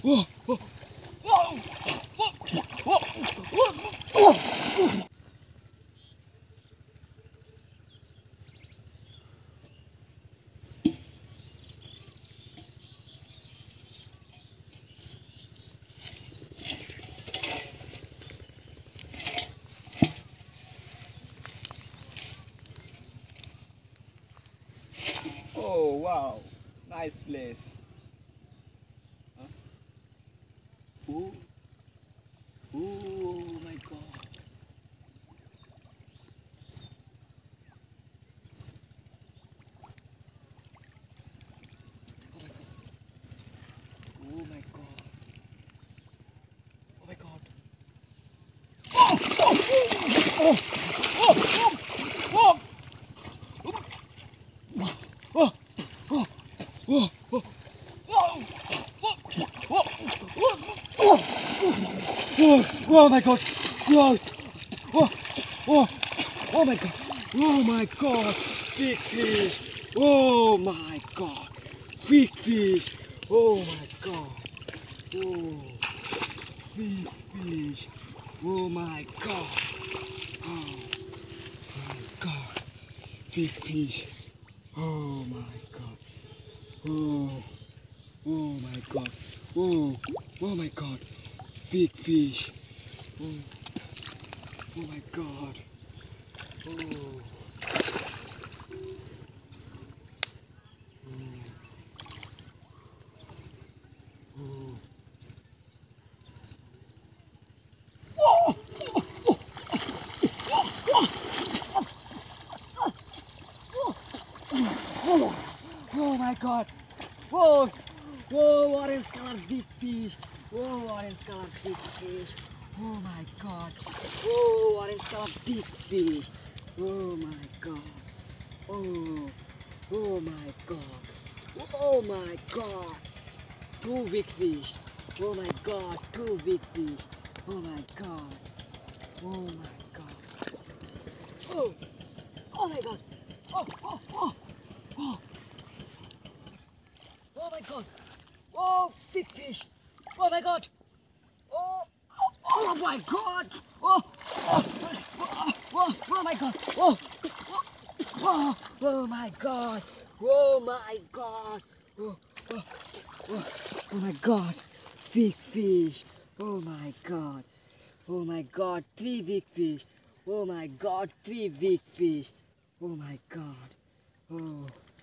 Whoa, whoa, whoa, whoa, whoa, whoa, whoa. Oh wow, nice place. Huh? Oh, oh my God. Oh my God. Oh my God. Oh, oh, oh, oh, oh, oh, oh, oh my God. Oh, oh, oh, oh my God. Oh my God. Big fish. Oh my God. Big fish. Oh my God. Oh, big fish. Oh my God. Oh my God. Big fish. Oh my God. Oh, oh my God. Oh, oh my God. Big fish. Oh, oh my God. Oh, oh. Oh my God. Whoa, whoa, orange color big fish. Whoa, orange color big fish. Oh my God. Whoa, orange color big fish. Oh my God. Oh, oh my God. Oh my God. Two big fish. Oh my God. Two big fish. Oh my God. Oh my God. Oh, oh my God. Oh, oh, oh, oh. Oh my God. Oh, big fish. Oh my God. Oh, oh, oh my God. Oh, oh, oh, oh, oh my God. Oh, oh, oh, oh my God. Oh my God. Oh, oh, oh, oh my God. Big fish. Oh my God. Oh my God. Three big fish. Oh my God. Three big fish. Oh my God. Oh.